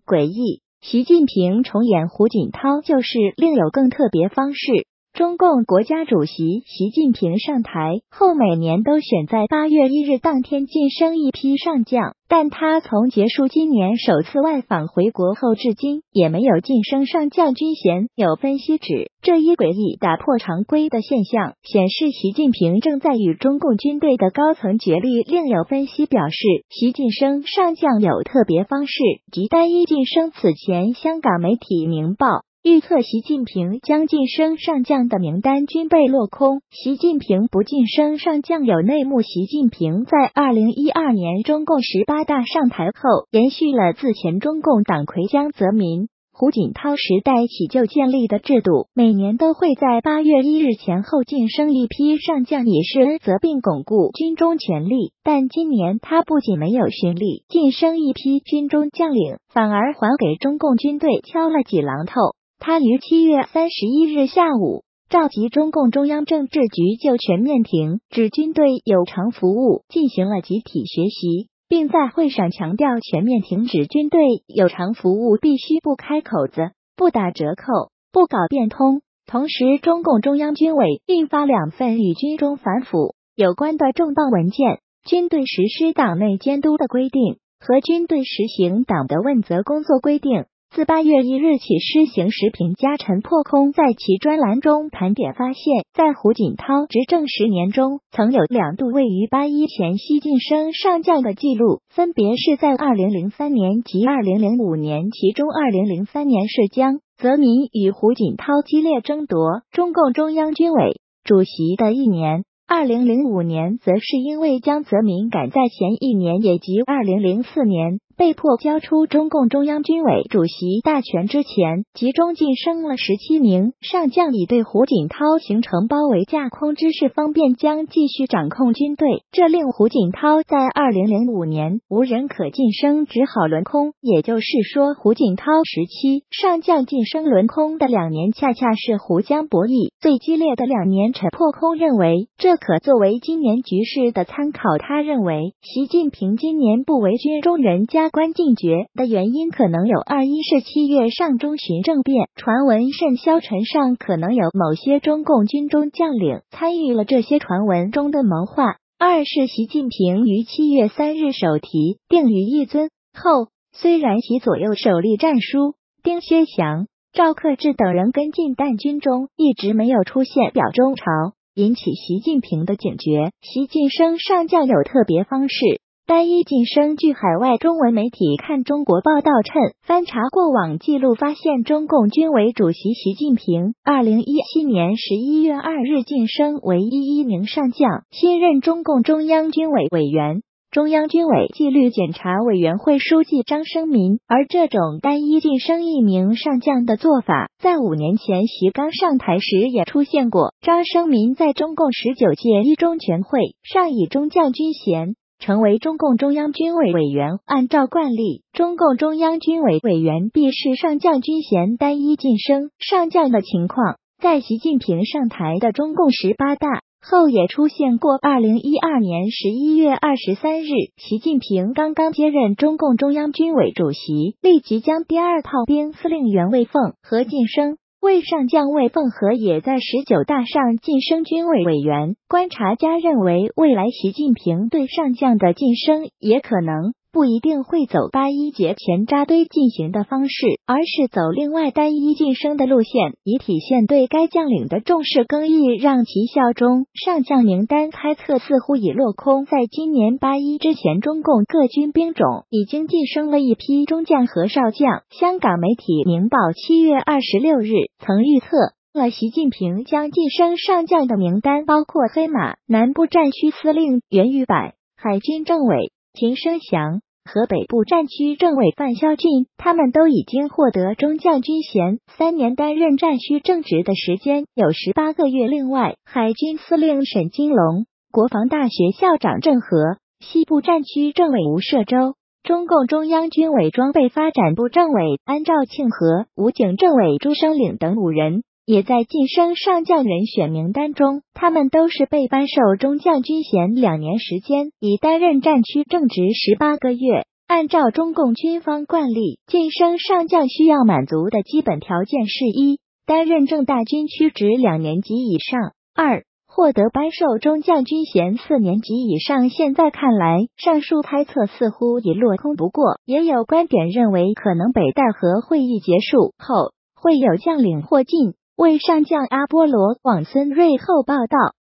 诡异。习近平重演胡锦涛旧事，另有更特别方式。中共国家主席习近平上台后，每年都选在8月1日当天晋升一批上将，但他从结束今年首次外访回国后至今，也没有晋升上将军衔。有分析指，这一诡异打破常规的现象，显示习近平正在与中共军队的高层角力。另有分析表示，习晋升上将有特别方式，即单一晋升。此前，香港媒体《明报》预测习近平将晋升上将的名单均被落空。习近平不晋升上将有内幕。习近平在2012年中共18大上台后，延续了自前中共党魁江泽民、胡锦涛时代起就建立的制度，每年都会在8月1日前后晋升一批上将，以示恩泽并巩固军中权力。但今年他不仅没有循例晋升一批军中将领，反而还给中共军队敲了几榔头。他于7月31日下午召集中共中央政治局就全面停止军队有偿服务进行了集体学习，并在会上强调全面停止军队有偿服务必须不开口子、不打折扣、不搞变通。同时，中共中央军委印发2份与军中反腐有关的重磅文件，军队实施党内监督的规定和军队实行党的问责工作规定。自8月1日起施行时，评价陈破空在其专栏中盘点发现，在胡锦涛执政10年中，曾有2度位于81前夕晋升上将的记录，分别是在2003年及2005年，其中2003年是江泽民与胡锦涛激烈争夺中共中央军委主席的一年。2005年则是因为江泽民赶在前一年，也即2004年被迫交出中共中央军委主席大权之前，集中晋升了17名上将，以对胡锦涛形成包围架空之势，方便将继续掌控军队。这令胡锦涛在2005年无人可晋升，只好轮空。也就是说，胡锦涛时期上将晋升轮空的2年，恰恰是胡江博弈最激烈的2年。陈破空认为，这可作为今年局势的参考。他认为，习近平今年不为军中人加官进爵的原因可能有2：一是7月上中旬政变，传闻甚嚣尘上，可能有某些中共军中将领参与了这些传闻中的谋划；2是习近平于7月3日手提定语一尊后，虽然其左右手立战书丁薛祥、赵克志等人跟进，但军中一直没有出现表忠潮，引起习近平的警觉。习晋升上将有特别方式，单一晋升。据海外中文媒体看中国报道称，翻查过往记录发现，中共军委主席习近平2017年11月2日晋升为1名上将，新任中共中央军委委员、中央军委纪律检查委员会书记张生民。而这种单一晋升1名上将的做法，在5年前习刚上台时也出现过。张生民在中共19届一中全会上以中将军衔成为中共中央军委委员。按照惯例，中共中央军委委员必是上将军衔单一晋升上将的情况，在习近平上台的中共18大后也出现过。2012年11月23日，习近平刚刚接任中共中央军委主席，立即将第2炮兵司令员魏凤和晋升为上将。魏凤和也在19大上晋升军委委员。观察家认为，未来习近平对上将的晋升也可能不一定会走81节前扎堆进行的方式，而是走另外单一晋升的路线，以体现对该将领的重视更易，让其效忠。上将名单猜测似乎已落空。在今年81之前，中共各军兵种已经晋升了一批中将和少将。香港媒体《明报》7月26日曾预测了习近平将晋升上将的名单，包括黑马南部战区司令袁玉柏、海军政委秦生祥和北部战区政委范肖俊，他们都已经获得中将军衔，3年担任战区正职的时间有18个月。另外，海军司令沈金龙、国防大学校长郑和、西部战区政委吴涉洲、中共中央军委装备发展部政委安兆庆和武警政委朱生岭等5人也在晋升上将人选名单中，他们都是被颁授中将军衔2年时间，已担任战区正职18个月。 按照中共军方惯例，晋升上将需要满足的基本条件是：一、担任正大军区职2年及以上；二、获得颁授中将军衔4年及以上。现在看来，上述猜测似乎已落空。不过，也有观点认为，可能北戴河会议结束后，会有将领获晋。为上将阿波罗·往孙瑞后报道。